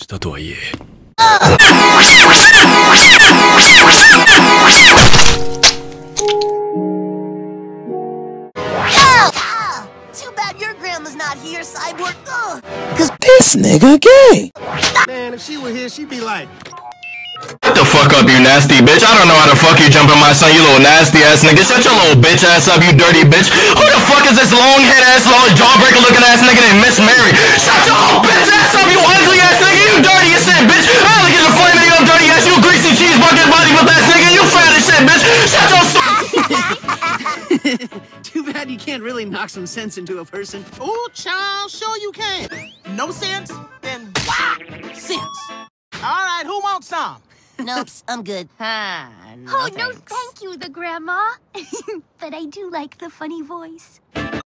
したとはいえ。 Too bad your grandma's not here, Cyborg. Cause this nigga gay. Man, if she were here, she'd be like, Get the fuck up, you nasty bitch. I don't know how the fuck you jumping my son, you little nasty ass nigga. Shut your little bitch ass up, you dirty bitch. Who the fuck is this long head ass, long jawbreaker looking ass nigga named Miss Mary? Shut your little bitch ass up, you ugly ass nigga. You dirty as shit, bitch. I don't look at the flame of your dirty ass, you greasy cheese bucket body with ass nigga. You fat as shit, bitch. Shut your too bad you can't really knock some sense into a person. Ooh, child, sure you can. No sense? Then wow, sense. All right, who wants some? Nope, I'm good. Oh, no, thank you, the grandma. But I do like the funny voice.